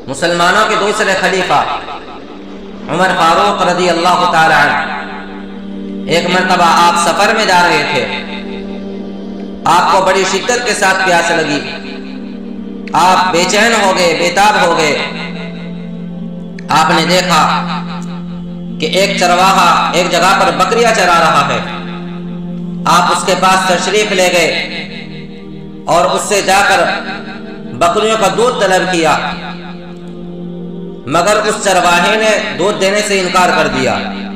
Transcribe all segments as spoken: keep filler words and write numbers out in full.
مسلمانوں کے دوسرے خلیفہ عمر فاروق رضی اللہ تعالی عنہ، ایک مرتبہ آپ سفر میں جا رہے تھے، آپ کو بڑی شدت کے ساتھ پیاس لگی، آپ بے چین ہو گئے، بے تاب ہو گئے۔ آپ نے دیکھا کہ ایک چرواہا ایک جگہ پر بکریاں چرا رہا ہے، آپ اس کے پاس تشریف لے گئے اور اس سے جا کر بکریوں کا دودھ طلب کیا، مگر اس چرواہے نے دودھ دینے سے انکار کر دیا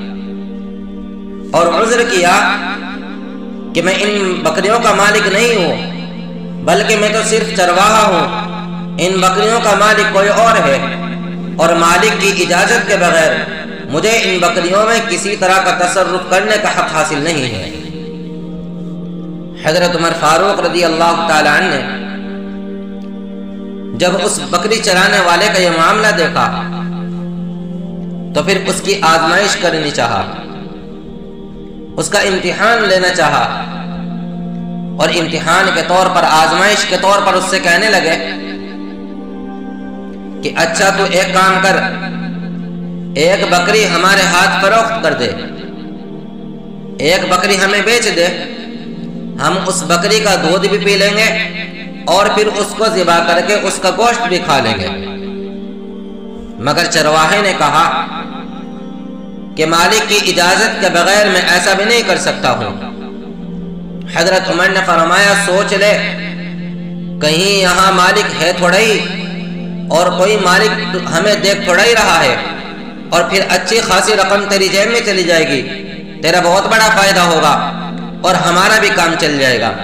اور عذر کیا کہ میں ان بکریوں کا مالک نہیں ہوں، بلکہ میں تو صرف چرواہا ہوں، ان بکریوں کا مالک کوئی اور ہے، اور مالک کی اجازت کے بغیر مجھے ان بکریوں میں کسی طرح کا تصرف کرنے کا حق حاصل نہیں ہے۔ حضرت عمر فاروق رضی اللہ تعالی عنہ نے جب اس بکری چرانے والے کا یہ معاملہ دیکھا تو پھر اس کی آزمائش کرنی چاہا، اس کا امتحان لینا چاہا، اور امتحان کے طور پر، آزمائش کے طور پر اس سے کہنے لگے کہ اچھا تو ایک کام کر، ایک بکری ہمارے ہاتھ فروخت کر دے، ایک بکری ہمیں بیچ دے، ہم اس بکری کا دودھ بھی پی لیں گے اور پھر اس کو ذبح کر کے اس کا گوشت بھی کھا لیں گے۔ مگر چرواہے نے کہا کہ مالک کی اجازت کے بغیر میں ایسا بھی نہیں کر سکتا ہوں۔ حضرت عمر نے فرمایا سوچ لے، کہیں یہاں مالک ہے تھوڑا ہی، اور کوئی مالک ہمیں دیکھ تھوڑا ہی رہا ہے، اور پھر اچھی خاصی رقم تیری جیب میں چلی جائے گی، تیرا بہت بڑا فائدہ ہوگا اور ہمارا بھی کام چل جائے گا۔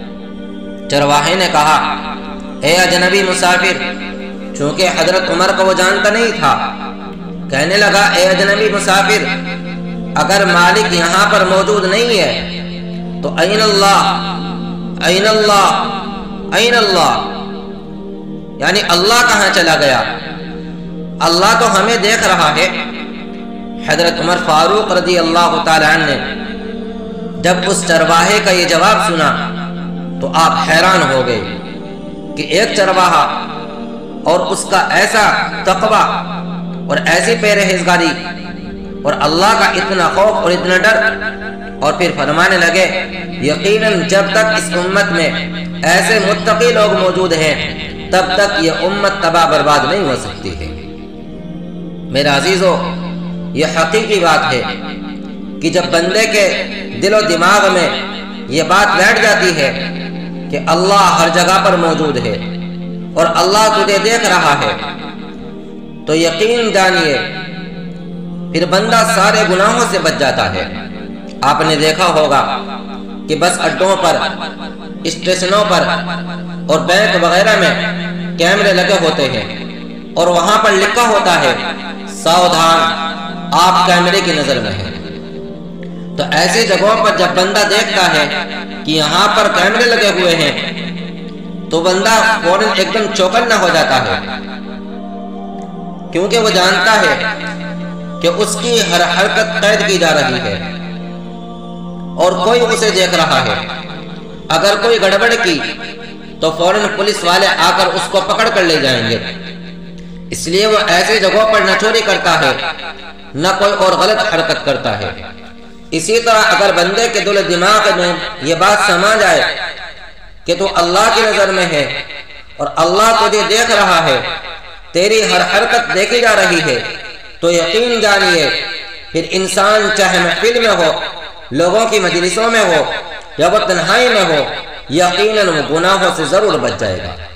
چرواہے نے کہا اے اجنبی مسافر، چونکہ حضرت عمر کو وہ جانتا نہیں تھا، کہنے لگا اے اجنبی مسافر، اگر مالک یہاں پر موجود نہیں ہے تو این اللہ این اللہ این اللہ، یعنی اللہ کہاں چلا گیا؟ اللہ تو ہمیں دیکھ رہا ہے۔ حضرت عمر فاروق رضی اللہ تعالی عنہ نے جب اس چرواہے کا یہ جواب سنا تو آپ حیران ہو گئے کہ ایک چرواہا اور اس کا ایسا تقوی اور ایسی پرہیزگاری اور اللہ کا اتنا خوف اور اتنا ڈر، اور پھر فرمانے لگے یقیناً جب تک اس امت میں ایسے متقی لوگ موجود ہیں تب تک یہ امت تباہ برباد نہیں ہو سکتی ہے۔ میرے عزیزو، یہ حقیقی بات ہے کہ جب بندے کے دل و دماغ میں یہ بات بیٹھ جاتی ہے کہ اللہ ہر جگہ پر موجود ہے اور اللہ تجھے دیکھ رہا ہے، تو یقین جانیے پھر بندہ سارے گناہوں سے بچ جاتا ہے۔ آپ نے دیکھا ہوگا کہ بس اڈوں پر، اسٹیشنوں پر اور بینک وغیرہ میں کیمرے لگے ہوتے ہیں، اور وہاں پر لکھا ہوتا ہے ساودھان آپ کیمرے کی نظر میں ہیں۔ تو ایسی جگہوں پر جب بندہ دیکھتا ہے کہ یہاں پر کیمرے لگے ہوئے ہیں تو بندہ فوراً ایک دم چوکنا ہو جاتا ہے، کیونکہ وہ جانتا ہے کہ اس کی ہر حرکت قید کی جا رہی ہے اور کوئی اسے دیکھ رہا ہے۔ اگر کوئی گڑبڑ کی تو فوراً پولیس والے آ کر اس کو پکڑ کر لے جائیں گے، اس لیے وہ ایسی جگہوں پر نہ چوری کرتا ہے نہ کوئی اور غلط حرکت کرتا ہے۔ اسی طرح اگر بندے کے دل و دماغ میں یہ بات سما جائے کہ تو اللہ کی نظر میں ہے اور اللہ تجھے دیکھ رہا ہے، تیری ہر حرکت دیکھی جا رہی ہے، تو یقین جانیے پھر انسان چاہے محفل میں ہو، لوگوں کی مجلسوں میں ہو یا وہ تنہائی میں ہو، یقیناً وہ گناہوں سے ضرور بچ جائے گا۔